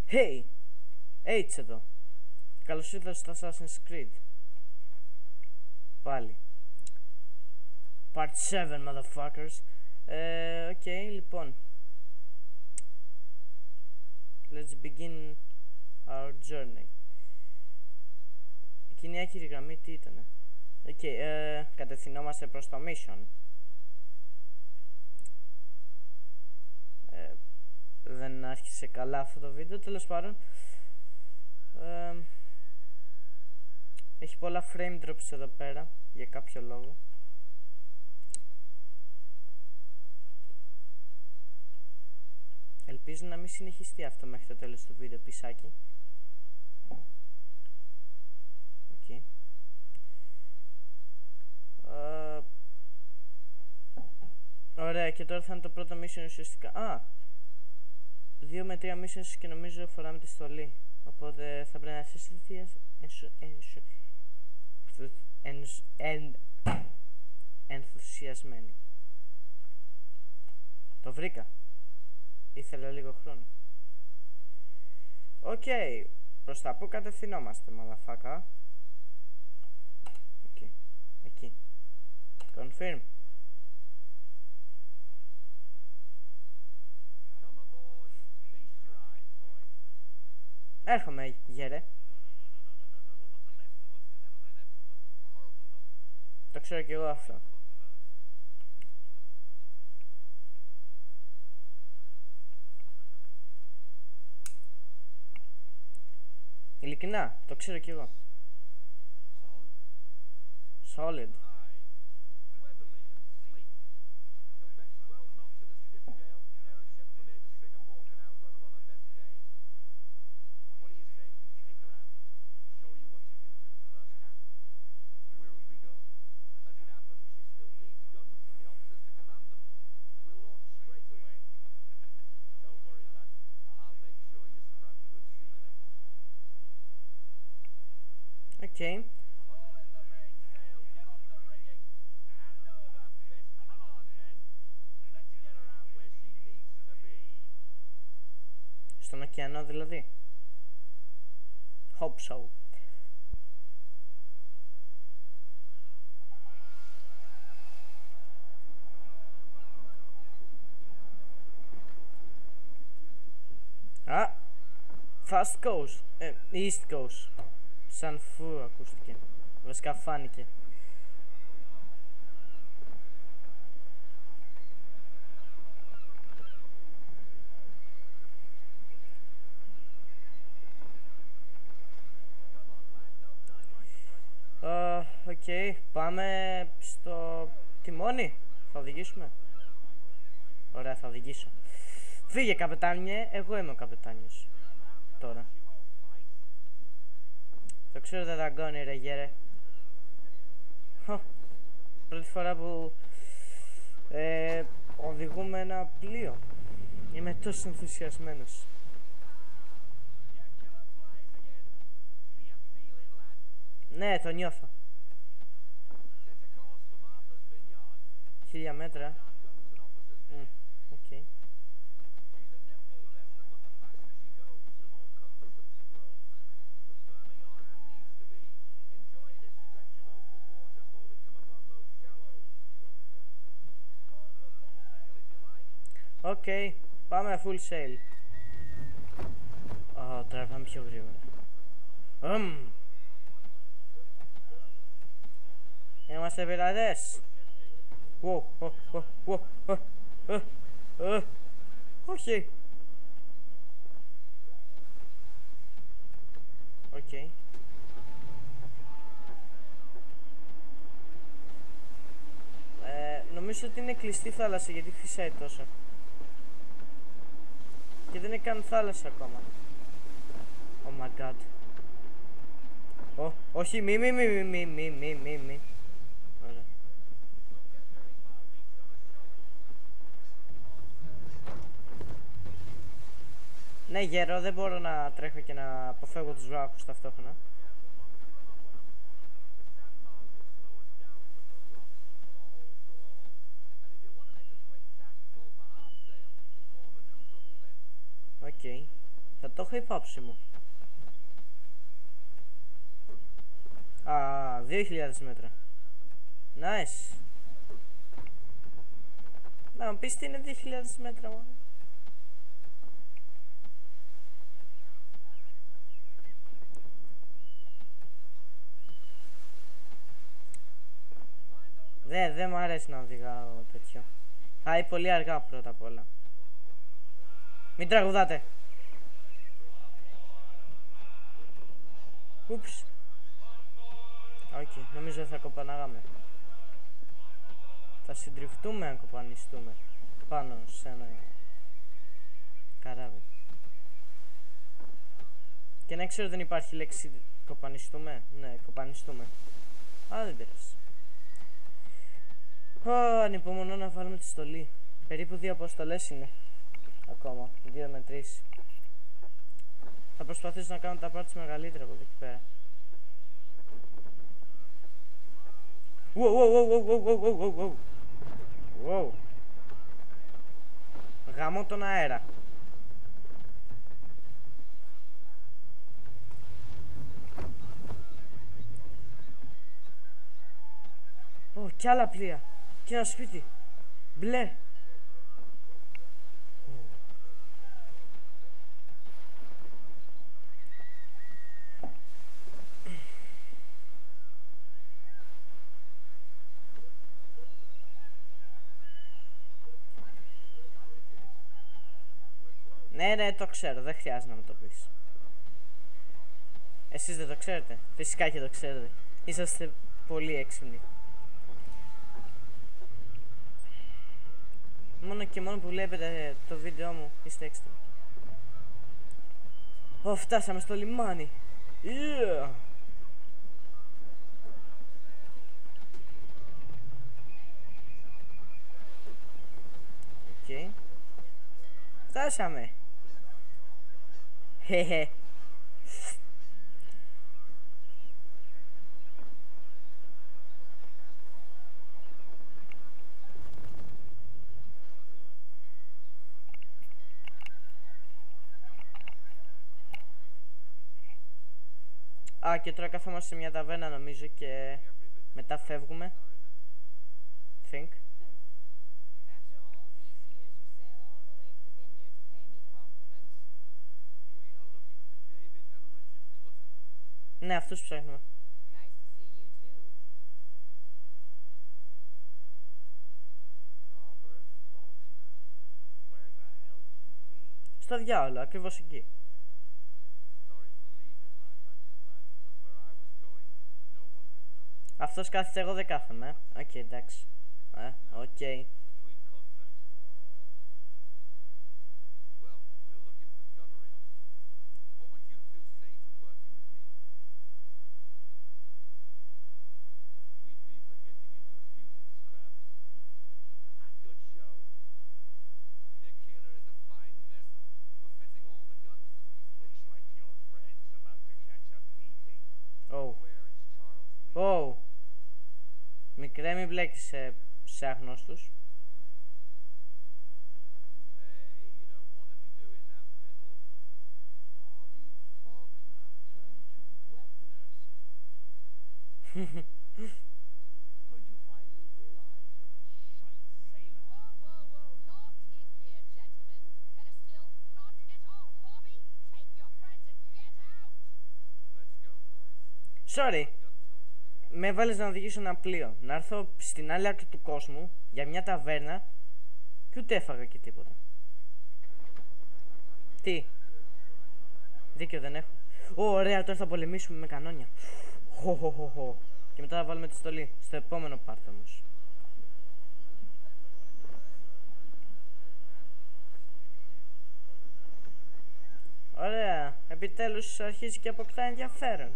Hey! H εδώ. Καλώς ήρθατε στο Assassin's Creed. Πάλι. Part 7, motherfuckers. Οκ, λοιπόν. Let's begin our journey. Εκείνη η άκυρη γραμμή τι ήτανε? Οκ, κατευθυνόμαστε προς το mission. Δεν άρχισε καλά αυτό το βίντεο, τέλος πάντων. Έχει πολλά frame drops εδώ πέρα, για κάποιο λόγο. Ελπίζω να μην συνεχιστεί αυτό μέχρι το τέλος του βίντεο, πισάκι. Okay. Ωραία, και τώρα θα είναι το πρώτο mission ουσιαστικά. 2 με 3 missions και νομίζω φοράμε τη στολή. Οπότε θα πρέπει να είστε ενθουσιασμένοι. Το βρήκα. Ήθελα λίγο χρόνο. Οκ. Προς τα που κατευθυνόμαστε, μαλαφάκα? Εκεί. Confirm. Έρχομαι, γέρε. Το ξέρω κι εγώ αυτό. Ειλικρινά, το ξέρω κι εγώ. Solid. Okay. Στον ωκεανό δηλαδή. Hope so. Fast coast. East coast. Σαν φου ακούστηκε. Βασικά φάνηκε. Οκ, πάμε στο τιμόνι. Θα οδηγήσουμε. Ωραία, θα οδηγήσω. Φύγε καπετάνιε, εγώ είμαι ο καπετάνιος. Τώρα. Το ξέρω δεν δαγκώνει ρε γέρε. Πρώτη φορά που οδηγούμε ένα πλοίο. Είμαι τόσο ενθουσιασμένος. Ναι, το νιώθω. 1000 μέτρα. Οκ. Οκ, πάμε full sail. Τώρα πάμε πιο γρήγορα. Είμαστε πειρατές. Όχι. Οκ. Νομίζω ότι είναι κλειστή θάλασσα γιατί φυσάει τόσο. Και δεν είναι καν θάλασσα ακόμα. Oh my god. Όχι, μη. Ωραία. Ναι γέρο, δεν μπορώ να τρέχω και να αποφεύγω τους βράχους ταυτόχρονα. Οκ. Θα το έχω υπόψη μου. Α, 2.000 μέτρα. Nice. Να μου πεις τι είναι 2.000 μέτρα μόνο. Δεν μου αρέσει να οδηγάω τέτοιο. Πάει πολύ αργά πρώτα απ' όλα. Μην τραγουδάτε. Ούψ. Οκ, νομίζω θα κοπανάγαμε. Θα συντριφτούμε αν κοπανιστούμε πάνω σε ένα καράβι. Και να ξέρω δεν υπάρχει λέξη κοπανιστούμε. Ναι, κοπανιστούμε. Α, δεν πειράζει. Ανυπομονώ να βάλουμε τη στολή. Περίπου 2 αποστολές είναι. Ακόμα, 2 με 3. Θα προσπαθήσω να κάνω τα parts μεγαλύτερα από εδώ και πέρα. Wow. Γαμώ τον αέρα. Κι άλλα πλοία. Και ένα σπίτι. Μπλε. Ναι, το ξέρω. Δεν χρειάζεται να μου το πεις. Εσείς δεν το ξέρετε. Φυσικά και το ξέρετε. Είσαστε πολύ έξυπνοι. Μόνο και μόνο που βλέπετε το βίντεο μου είστε έξυπνοι. Φτάσαμε στο λιμάνι. Yeah. Okay. Φτάσαμε. Χεχε. Και τώρα καθόμαστε σε μια ταβέρνα νομίζω και μετά φεύγουμε. Think. Ναι, αυτούς ψάχνουμε. Στο διάολο, ακριβώς εκεί. Αυτός κάθεται, εγώ δεν κάθομαι. Οκ, εντάξει. Οκ. Μικρέ, μην μπλέκεις σε αγνώστους. Sorry. Με έβαλες να οδηγήσω ένα πλοίο. Να έρθω στην άλλη άκρη του κόσμου για μια ταβέρνα και ούτε έφαγα και τίποτα. Τι? Δίκιο δεν έχω. Ωραία, τώρα θα πολεμήσουμε με κανόνια. Και μετά θα βάλουμε τη στολή. Στο επόμενο part όμως. Ωραία. Επιτέλους αρχίζει και αποκτά ενδιαφέρον.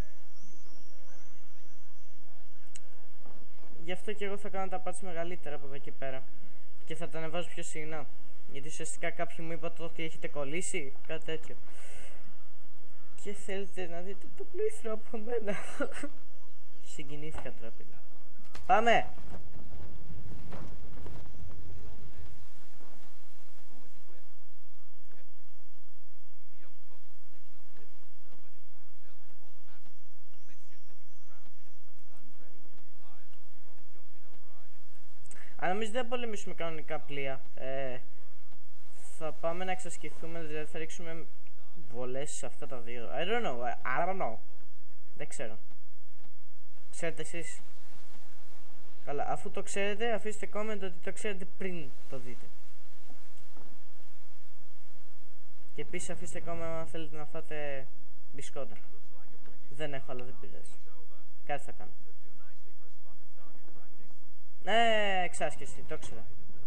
Γι' αυτό και εγώ θα κάνω τα parts μεγαλύτερα από εδώ και πέρα. Και θα τα ανεβάζω πιο συχνά. Γιατί ουσιαστικά κάποιοι μου είπατε ότι έχετε κολλήσει, κάτι τέτοιο. Και θέλετε να δείτε το πλήθρο από μένα. Συγκινήθηκα τώρα, παιδιά. Πάμε! Αλλά νομίζω δεν θα πολεμήσουμε κανονικά πλοία. Θα πάμε να εξασκηθούμε, δηλαδή θα ρίξουμε βολές σε αυτά τα δύο. I don't know. Δεν ξέρω. Ξέρετε εσείς? Καλά, αφού το ξέρετε, αφήστε comment ότι το ξέρετε πριν το δείτε. Και επίσης αφήστε comment αν θέλετε να φάτε μπισκότα. Δεν έχω, αλλά δεν πειράζει. Κάτι θα κάνω. Εξάσκηση, το ξέρω.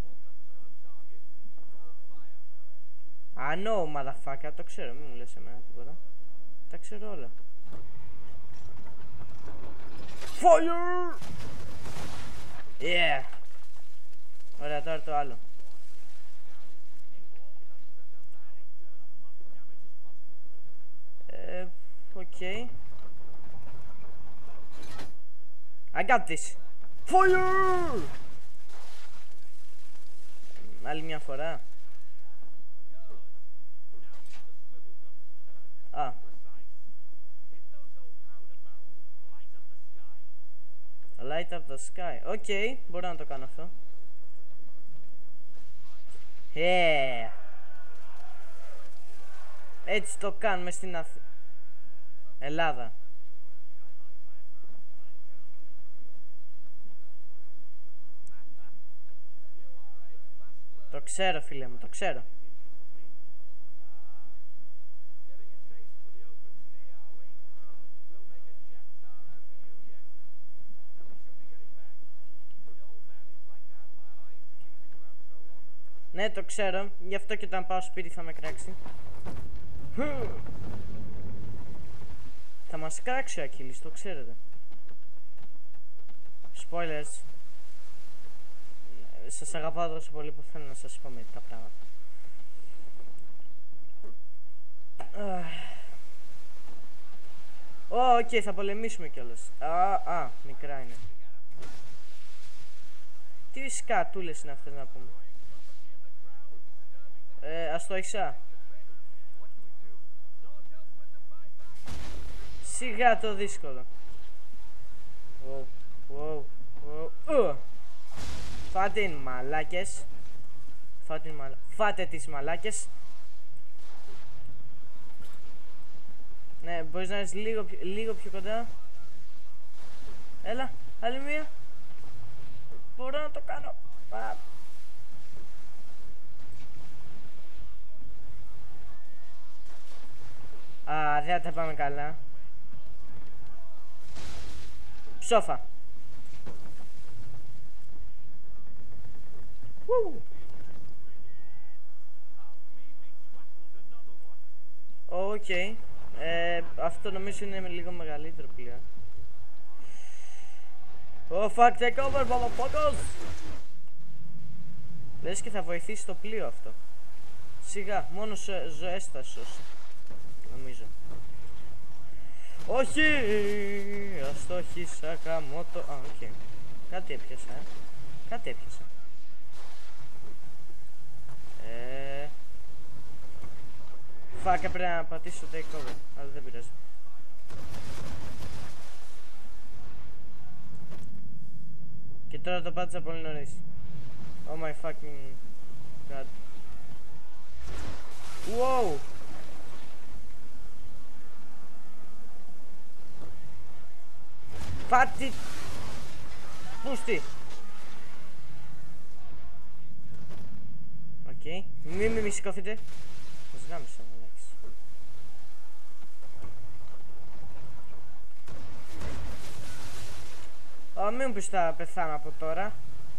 I know, motherfucker, το ξέρω, μην μου λες εμένα τίποτα. Τα ξέρω όλα. Fire! Yeah! Ωραία, τώρα το άλλο. Okay. I got this. Fire! Άλλη μια φορά. Α. Light up the sky. Okay, μπορώ να το κάνω αυτό. Yeah. Έτσι το κάνουμε στην Ελλάδα. Το ξέρω, φίλε μου, το ξέρω. Ναι, το ξέρω, γι' αυτό και όταν πάω σπίτι θα με κράξει. Θα μας κράξει ο Ακύλης, το ξέρετε. Spoilers. Σας αγαπάω τόσο πολύ που θέλω να σας πω μερικά πράγματα. Οκ, θα πολεμήσουμε κιόλας. Μικρά είναι. Τι σκατούλες είναι αυτές να πούμε. Αστόχησα. Σιγά το δύσκολο. Φάτε οι μαλάκες. Φάτε τις μαλάκες. Ναι, μπορείς να είσαι λίγο πιο κοντά. Έλα, άλλη μία. Μπορώ να το κάνω. Δεν θα τα πάμε καλά. Ψόφα. Οκ. Αυτό νομίζω είναι λίγο μεγαλύτερο πλοίο. Fuck, take over, motherfuckers! Λες και θα βοηθήσει το πλοίο αυτό. Σιγά, μόνο ζωές θα σώσει. Νομίζω. Όχι! Αστόχησα καμότο. Οκ. Κάτι έπιασα, Κάτι έπιασα. Φάκα, πρέπει να πατήσω το take over, αλλά δεν πειράζει. Και τώρα το πάτησα πολύ νωρίς. Oh my fucking god. Wow! Πάτη! Πούστη! Οκ. Μη σηκώθείτε. Μας γάμισα, μαλάκης. Μην μου πεις θα πεθάνω από τώρα.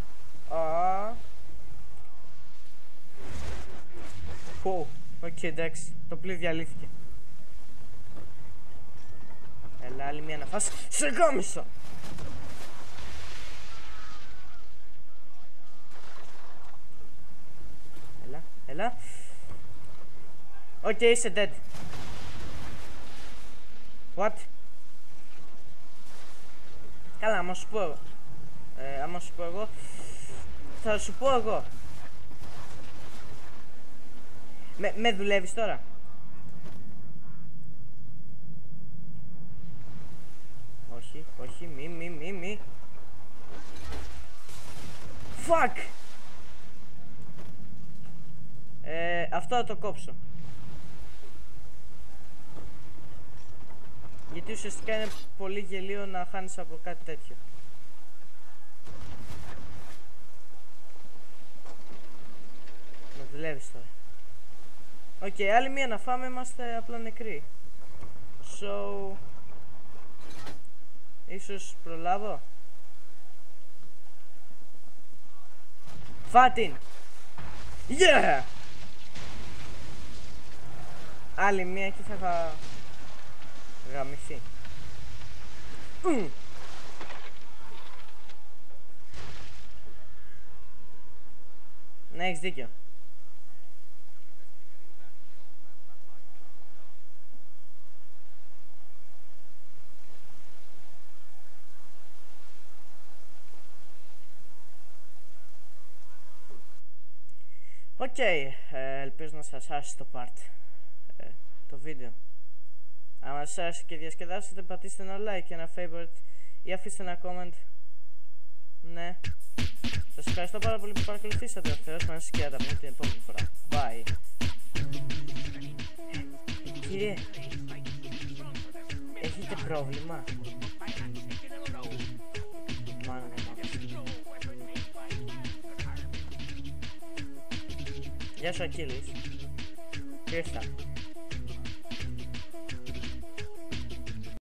Οκ, εντάξει. Το πλοίο διαλύθηκε. Έλα, άλλη μία να φας. Σε γάμισα! Έλα. Οκ, είσαι dead. What? Καλά, άμα σου πω εγώ. Θα σου πω εγώ. Με δουλεύεις τώρα? Όχι, μη. Fuck! Αυτό θα το κόψω. Γιατί ουσιαστικά είναι πολύ γελίο να χάνεις από κάτι τέτοιο. Με δουλεύεις τώρα. Οκ, άλλη μία να φάμε, είμαστε απλά νεκροί. So... ίσως προλάβω. Φάτιν! Yeah! Άλλη μία και θα γαμηθεί. Ναι, έχεις δίκιο. Οκ, ελπίζω να σας άρεσε το το βίντεο. Αν σας άρεσε και διασκεδάσετε, πατήστε ένα like και ένα favorite ή αφήστε ένα comment. Ναι. Σας ευχαριστώ πάρα πολύ που παρακολουθήσατε. Ο Θεός μας και θα τα πούμε την επόμενη φορά. Bye. Κύριε, έχετε πρόβλημα? Μάνα. Γεια σου Ακύλης. Ήρθα.